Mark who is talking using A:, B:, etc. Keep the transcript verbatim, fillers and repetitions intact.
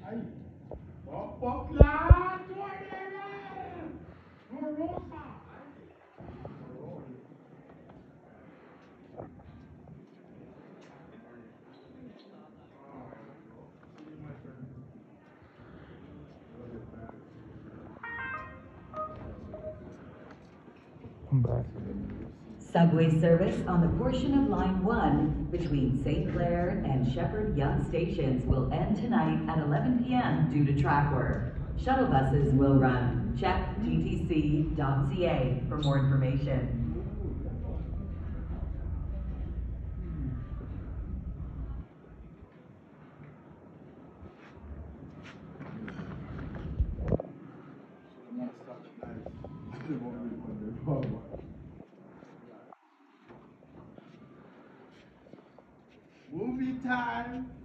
A: Ay, Popotla, Guardiana, Morosa.
B: I'm back.
C: Subway service on the portion of Line one between Saint Clair and Shepherd Young stations will end tonight at eleven p m due to track work. Shuttle buses will run. Check T T C dot C A for more information.
A: Movie time.